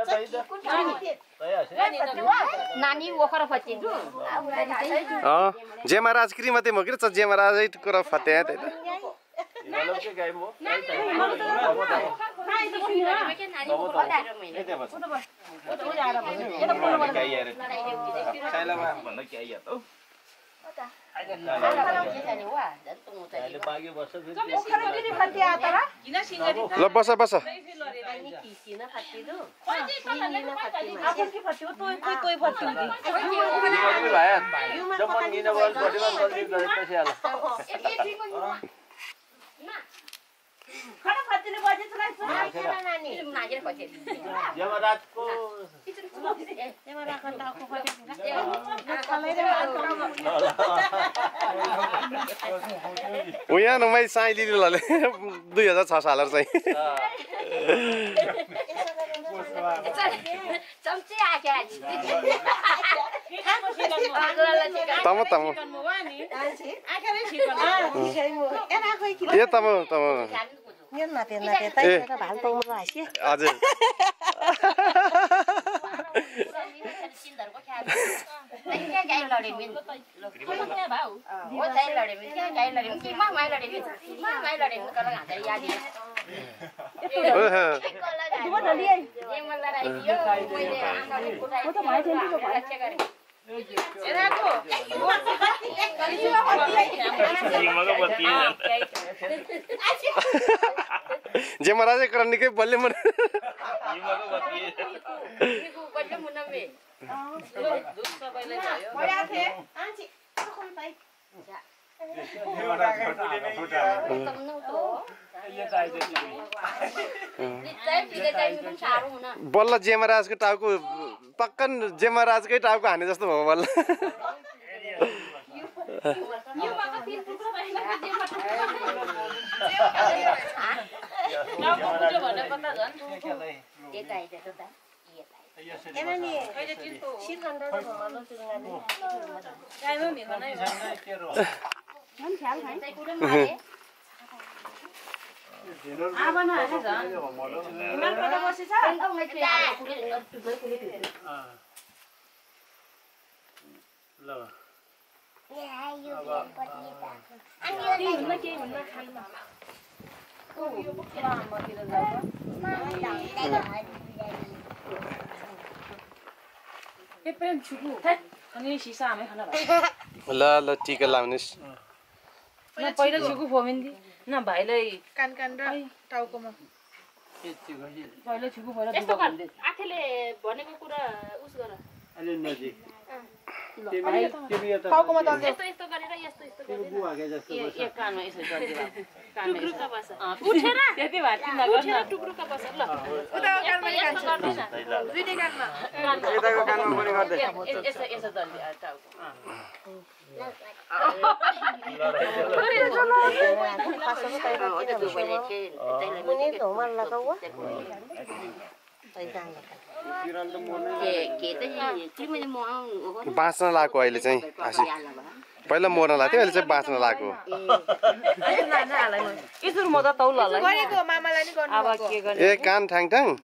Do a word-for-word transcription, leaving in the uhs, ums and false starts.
नानी ओखर फचिदु अ जेमा राजगिरी मात्रै म के छ जेमा राजै कुरा फते त हेलो के गाई मो ल बस बस खडा फतिले बजे चलाइ छ नानी नागेर फचे यमराजको यमराजको टाउको फटे उया न मै साइ लिनु लले दुई हजार छ सालर चाहिँ चम्ची आके तम तम ए तम तम Nhân là tiền là tiền tay người ta bán tôm lại chứ. हजुर जे महाराज करने के बल्ले मन बल्ल जे महाराज को टाउको पक्कन जे महाराज के टाउको हाने जस्तो भयो बल्ल ल ल टिका लाउनुस् न पहिला छुकु फोमिन्दी न भाइलाई कान कान र टाउकोमा पहिला छुकु पहिला यस्तो कर आखिले भनेको कुरा उस गर अलि नजिक तिमी तिमी त टाउकोमा त यस्तो यस्तो गरेर यस्तो यस्तो तिमी बुवा के जस्तो ए एक कानमा यसो गरिदिनु टुक्रुका बस उठेर त्यति भए तिमीलाई गर्न उठेर टुक्रुका बस ल उता कानमा यस्तो गर्दैन दुईटै कानमा यताको कानमा पनि गर्दै यसो यसो दल्दी टाउको बाँच्न लाग्यो अहिले चाहिँ हाँसी पहिला मर्न लाग्थ्यो अहिले चाहिँ बाँच्न लाग्यो यसो म त तौल गरेको मामालाई नि गर्नु अब के गर्ने ए कान ठाङ ठाङ